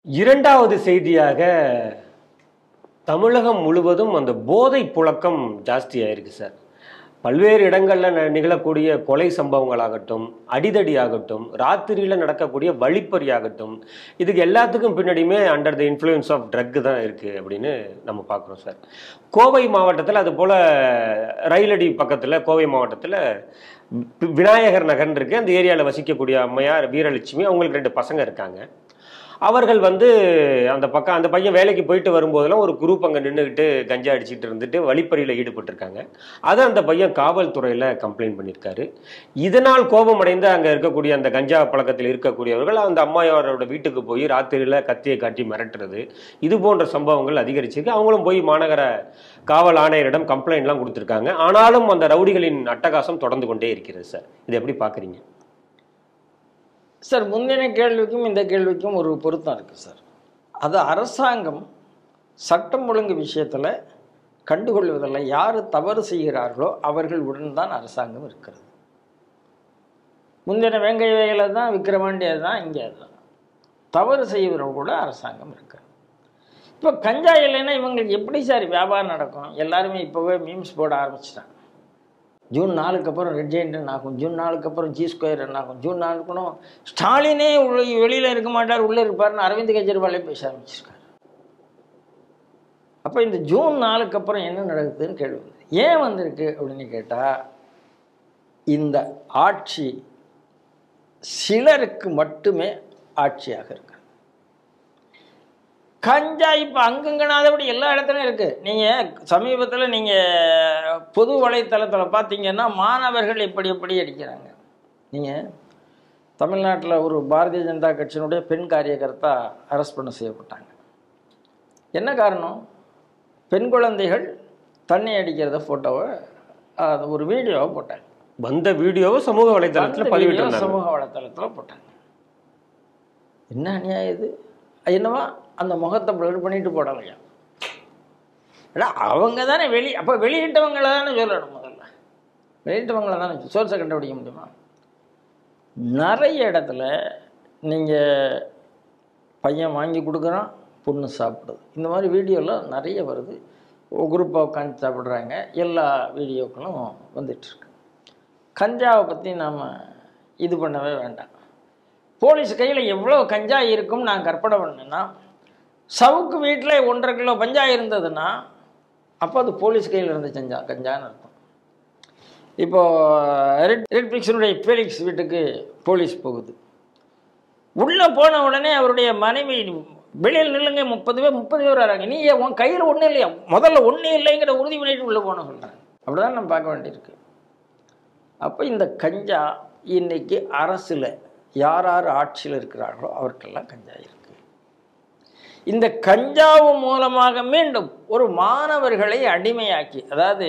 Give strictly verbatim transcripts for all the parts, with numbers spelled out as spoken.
இரண்டாவது செய்தியாக தமிழகம் முழுவதும் அந்த போதை புழக்கம் ஜாஸ்தியாயிருக்கு சார். பல்வேறு இடங்களில் நிகழக்கூடிய கொலை சம்பவங்களாகட்டும், அடிதடி ஆகட்டும், ராத்திரியில் நடக்கக்கூடிய வழிப்பறி ஆகட்டும், இதுக்கு எல்லாத்துக்கும் பின்னாடியுமே under the influence of drug தான் இருக்குது அப்படின்னு நம்ம பார்க்குறோம் சார். கோவை மாவட்டத்தில் அது போல் ரயிலடி பக்கத்தில் கோவை மாவட்டத்தில் விநாயகர் நகர்னு இருக்குது. அந்த ஏரியாவில் வசிக்கக்கூடிய அம்மையார் வீரலட்சுமி, அவங்களுக்கு ரெண்டு பசங்க இருக்காங்க. அவர்கள் வந்து அந்த பக்கம் அந்த பையன் வேலைக்கு போயிட்டு வரும்போதெல்லாம் ஒரு குரூப் அங்கே நின்றுக்கிட்டு கஞ்சா அடிச்சுட்டு இருந்துட்டு வழிப்பறியில் ஈடுபட்டிருக்காங்க. அதை அந்த பையன் காவல்துறையில் கம்ப்ளைண்ட் பண்ணியிருக்காரு. இதனால் கோபம் அடைந்து அங்கே இருக்கக்கூடிய அந்த கஞ்சா பழக்கத்தில் இருக்கக்கூடியவர்கள் அந்த அம்மாயாரோட வீட்டுக்கு போய் ராத்திரியில் கத்தியை காட்டி மிரட்டுறது, இது போன்ற சம்பவங்கள் அதிகரிச்சிருக்கு. அவங்களும் போய் மாநகர காவல் ஆணையரிடம் கம்ப்ளைண்ட்லாம் கொடுத்துருக்காங்க. ஆனாலும் அந்த ரவுடிகளின் அட்டகாசம் தொடர்ந்து கொண்டே இருக்கிறது சார். இதை எப்படி பார்க்குறீங்க சார்? முந்தின கேள்விக்கும் இந்த கேள்விக்கும் ஒரு பொருத்தம் இருக்குது சார். அது அரசாங்கம் சட்டம் ஒழுங்கு விஷயத்தில் கண்டுகொள்வதில்லை. யார் தவறு செய்கிறார்களோ அவர்கள் உடன் தான் அரசாங்கம் இருக்கிறது. முந்தின வேங்கை வேலை தான் விக்கிரமாண்டியது தான் இங்கே தான் தவறு செய்வதோடு கூட அரசாங்கம் இருக்குது. இப்போ கஞ்சா இல்லைன்னா இவங்களுக்கு எப்படி சார் வியாபாரம் நடக்கும்? எல்லாருமே இப்போவே மீம்ஸ் போட ஆரம்பிச்சிட்டாங்க. ஜூன் நாலுக்கு அப்புறம் ரெட் ஜெயிண்ட் என்ன ஆகும், ஜூன் நாலுக்கு அப்புறம் ஜி ஸ்கொயர் என்ன ஆகும், ஜூன் நாலுக்குனும் ஸ்டாலினே உள்ள வெளியில் இருக்க மாட்டார், உள்ளே இருப்பார்னு அரவிந்த் கெஜ்ரிவாலே பேச ஆரம்பிச்சிருக்காரு. அப்போ இந்த ஜூன் நாலுக்கு அப்புறம் என்ன நடக்குதுன்னு கேள்வி வந்து ஏன் வந்திருக்கு அப்படின்னு கேட்டால், இந்த ஆட்சி சிலருக்கு மட்டுமே ஆட்சியாக இருக்கு. கஞ்சா இப்போ அங்கங்கனாதபடி எல்லா இடத்துலையும் இருக்குது. நீங்கள் சமீபத்தில் நீங்கள் பொது வலைத்தளத்தில் பார்த்தீங்கன்னா மாணவர்கள் எப்படி எப்படி அடிக்கிறாங்க. நீங்கள் தமிழ்நாட்டில் ஒரு பாரதிய ஜனதா கட்சியினுடைய பெண் காரியகர்த்தா அரெஸ்ட் பண்ண செய்யப்பட்டாங்க. என்ன காரணம்? பெண் குழந்தைகள் தண்ணி அடிக்கிறத ஃபோட்டோவை அது ஒரு வீடியோவை போட்டாங்க. வந்த வீடியோவை சமூக வலைத்தளத்தில் பதிவிட்டு சமூக வலைத்தளத்தில் போட்டாங்க. என்ன அநியாயம் இது? என்னவா அந்த முகத்தை பிளர் பண்ணிட்டு போடலையா? அவங்க தானே வெளி அப்போ வெளியிட்டவங்களை தானே சொல்லணும். முதல்ல வெளியிட்டவங்களை தானே சோர்ஸை கண்டுபிடிக்க முடியுமா? நிறைய இடத்துல நீங்கள் பையன் வாங்கி கொடுக்குறான், பொண்ணு சாப்பிடுது, இந்த மாதிரி வீடியோலாம் நிறைய வருது. குரூப்பாக உட்காந்து சாப்பிட்றாங்க. எல்லா வீடியோக்களும் வந்துட்டுருக்கு. கஞ்சாவை பற்றி நாம் இது பண்ணவே வேண்டாம். போலீஸ் கையில் எவ்வளோ கஞ்சா இருக்கும் நான் கற்பனை பண்ணேன்னா, சவுக்கு வீட்டில் ஒன்றரை கிலோ கஞ்சா இருந்ததுன்னா அப்போ அது போலீஸ் கையில் இருந்த கஞ்சா கஞ்சான்னு அர்த்தம். இப்போது ரெட் ரெட்பிளிக்ஸினுடைய ஃபேலிக்ஸ் வீட்டுக்கு போலீஸ் போகுது. உள்ளே போன உடனே அவருடைய மனைவி வெளியில் நில்லுங்க, முப்பது பேர் முப்பது பேர் வராங்க. நீ உன் கையில் ஒன்றும் இல்லையா? முதல்ல ஒன்றும் இல்லைங்கிற உறுதி பண்ணிட்டு உள்ளே போன சொல்கிறாங்க. அப்படி தான் நம்ம பார்க்க வேண்டியிருக்கு. அப்போ இந்த கஞ்சா இன்னைக்கு அரசில் யார் யார் ஆட்சியில் இருக்கிறார்களோ அவருக்கெல்லாம் கஞ்சா இருக்கு. இந்த கஞ்சாவு மூலமாக மீண்டும் ஒரு மாணவர்களை அடிமையாக்கி, அதாவது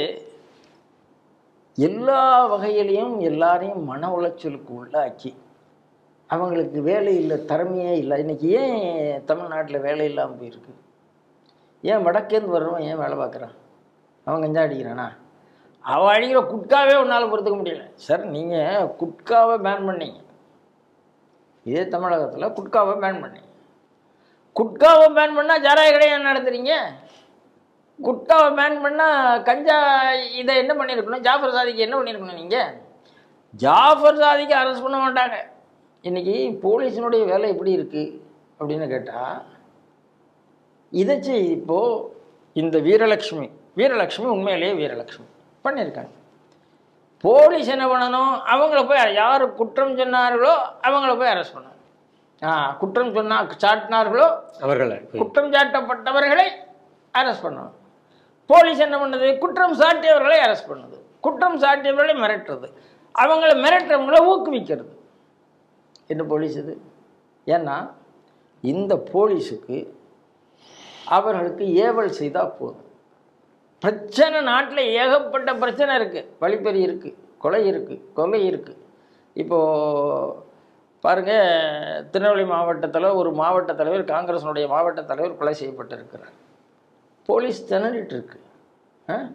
எல்லா வகையிலையும் எல்லாரையும் மன உளைச்சலுக்கு உள்ளாக்கி அவங்களுக்கு வேலை இல்லை, திறமையே இல்லை. இன்னைக்கு ஏன் தமிழ்நாட்டில் வேலை இல்லாமல் போயிருக்கு? ஏன் வடக்கேந்து வர்றவன் ஏன் வேலை பார்க்குறான்? அவன் கஞ்சா அடிக்கிறானா? அவன் அடிக்கிற குட்காவே ஒன்றால் பொறுத்துக்க முடியல. சார், நீங்கள் குட்காவை பேன் பண்ணீங்க. இதே தமிழகத்தில் குட்காவை பேன் பண்ணி குட்காவை பேன் பண்ணால் ஜாராய கடையை நடத்துறீங்க. குட்காவை பேன் பண்ணால் கஞ்சா இதை என்ன பண்ணியிருக்கணும்? ஜாஃபர் சாதிக்கு என்ன பண்ணியிருக்கணும்? நீங்கள் ஜாஃபர் சாதிக்கு அரெஸ்ட் பண்ண மாட்டாங்க. இன்றைக்கி போலீஸினுடைய வேலை எப்படி இருக்குது அப்படின்னு கேட்டால், இதைச்சி இப்போது இந்த வீரலட்சுமி வீரலட்சுமி உண்மையிலேயே வீரலட்சுமி பண்ணியிருக்காங்க. போலீஸ் என்ன பண்ணணும்? அவங்கள போய் யார் குற்றம் சொன்னார்களோ அவங்கள போய் அரெஸ்ட் பண்ணணும். ஆ குற்றம் சொன்னா சாட்டினார்களோ அவர்களை, குற்றம் சாட்டப்பட்டவர்களை அரெஸ்ட் பண்ணணும். போலீஸ் என்ன பண்ணுது? குற்றம் சாட்டியவர்களை அரெஸ்ட் பண்ணுது. குற்றம் சாட்டியவர்களை மிரட்டுறது, அவங்கள மிரட்டுறவங்களை ஊக்குவிக்கிறது. என்ன போலீஸ் இது? ஏன்னா இந்த போலீஸுக்கு அவர்களுக்கு ஏவல் செய்தால் போதும். பிரச்சனை நாட்டில் ஏகப்பட்ட பிரச்சனை இருக்குது. வழிப்பறி இருக்குது, கொலை இருக்குது, கொலை இருக்குது. இப்போது பாருங்கள், திருநெல்வேலி மாவட்டத்தில் ஒரு மாவட்ட தலைவர், காங்கிரஸினுடைய மாவட்ட தலைவர் கொலை செய்யப்பட்டிருக்கிறார். போலீஸ் திணறிட்டு இருக்கு.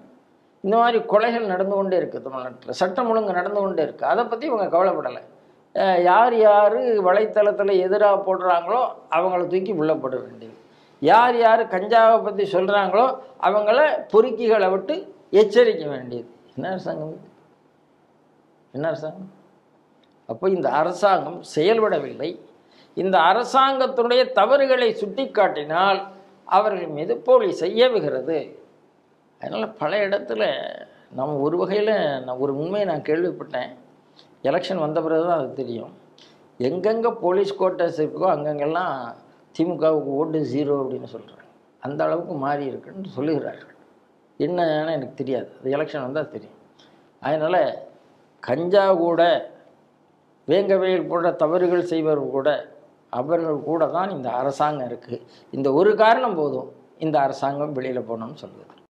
இந்த மாதிரி கொலைகள் நடந்து கொண்டே இருக்குது தமிழ்நாட்டில். சட்டம் ஒழுங்கு நடந்து கொண்டே இருக்குது. அதை பற்றி இவங்க கவலைப்படலை. யார் யார் வலைத்தளத்தில் எதிராக போடுறாங்களோ அவங்கள தூக்கி உள்ளே போட வேண்டியது, யார் யார் கஞ்சாவை பற்றி சொல்கிறாங்களோ அவங்கள பொறுக்கிகளை விட்டு எச்சரிக்க வேண்டியது. என்ன அரசாங்கம் இது? என்ன அரசாங்கம்? அப்போ இந்த அரசாங்கம் செயல்படவில்லை. இந்த அரசாங்கத்தினுடைய தவறுகளை சுட்டி காட்டினால் அவர்கள் மீது போலீஸ் செய்யவுகிறது. அதனால் பல இடத்துல நம்ம ஒரு வகையில் நான் ஒரு உண்மையை நான் கேள்விப்பட்டேன். எலெக்ஷன் வந்த பிறகு தான் அது தெரியும். எங்கெங்கே போலீஸ் கோட்டர்ஸ் இருக்கோ அங்கங்கெல்லாம் திமுகவுக்கு ஓட்டு ஜீரோ அப்படின்னு சொல்கிறாங்க. அந்த அளவுக்கு மாறி இருக்குன்னு சொல்லுகிறார்கள். என்னன்னு எனக்கு தெரியாது, அது எலெக்ஷன் வந்தால் தெரியும். அதனால் கஞ்சா கூட வேங்கவேல் போன்ற தவறுகள் செய்பவர்கள் கூட அவர்கள் கூட தான் இந்த அரசாங்கம் இருக்குது. இந்த ஒரு காரணம் போதும் இந்த அரசாங்கம் வெளியில் போகணும்னு சொல்லுது.